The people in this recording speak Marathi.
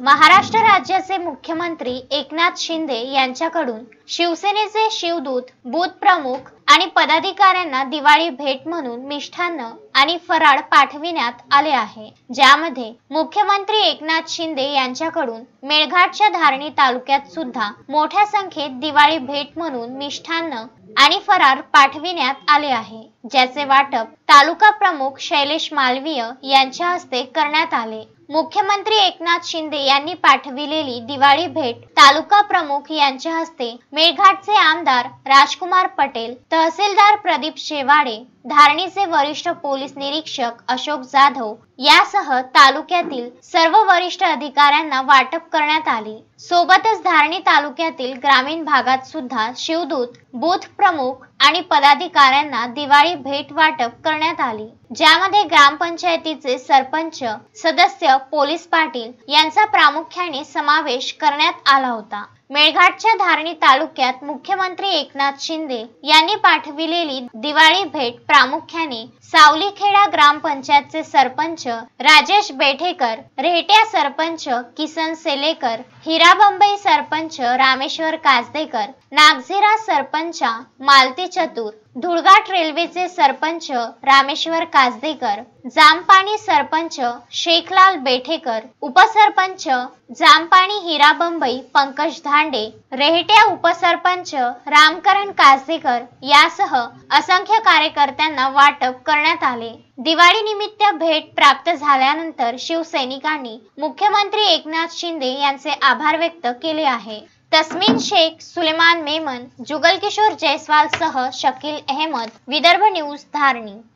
महाराष्ट्र राज्याचे मुख्यमंत्री एकनाथ शिंदे यांच्याकडून शिवसेनेचे शिवदूत, बूथ प्रमुख आणि पदाधिकाऱ्यांना दिवाळी भेट म्हणून मिष्ठान्न आणि फराळ पाठविण्यात आले आहे, ज्यामध्ये मुख्यमंत्री एकनाथ शिंदे यांच्याकडून मेळघाटच्या धारणी तालुक्यात सुद्धा मोठ्या संख्येत दिवाळी भेट म्हणून मिष्ठान्न आणि फराळ पाठविण्यात आले आहे, ज्याचे वाटप तालुका प्रमुख शैलेश मालवीय यांच्या हस्ते करण्यात आले। मुख्यमंत्री एकनाथ शिंदे यांनी पाठविलेली दिवाळी भेट तालुका प्रमुख यांच्या हस्ते मेळघाटचे आमदार राजकुमार पटेल, तहसीलदार प्रदीप शेवाडे, धारणीचे वरिष्ठ पोलीस निरीक्षक अशोक जाधव यासह तालुक्यातील सर्व वरिष्ठ अधिकाऱ्यांना वाटप करण्यात आली। सोबतच धारणी तालुक्यातील ग्रामीण भागात सुद्धा शिवदूत, बूथ प्रमुख आणि पदाधिकाऱ्यांना दिवाळी भेट वाटप करण्यात आली, ज्यामध्ये ग्रामपंचायतीचे सरपंच, सदस्य, पोलीस पाटील यांचा प्रामुख्याने समावेश करण्यात आला होता। मेळघाटच्या धारणी तालुक्यात मुख्यमंत्री एकनाथ शिंदे यांनी पाठविलेली दिवाळी भेट प्रामुख्याने सावलीखेडा ग्रामपंचायतचे सरपंच राजेश बेठेकर, रेहट्या सरपंच किसन सेलेकर, हिराबंबई सरपंच रामेश्वर काजदेकर, नागझिरा सरपंच मालती चतुर, धुळघाट रेल्वेचे सरपंच रामेश्वर काजदेकर, जामपाणी सरपंच शेखलाल बेठेकर, उपसरपंच जामपाणी हिराबंबई पंकज धांडे, रेहट्या उपसरपंच रामकरण काजदेकर यासह असंख्य कार्यकर्त्यांना वाटप करण्यात आले। दिवाळी निमित्त भेट प्राप्त झाल्यानंतर शिवसैनिकांनी मुख्यमंत्री एकनाथ शिंदे यांचे आभार व्यक्त केले आहे। तस्मीन शेख, सुलेमान मेमन, जुगल किशोर जयस्वाल सह शकील अहमद, विदर्भ न्यूज, धारणी।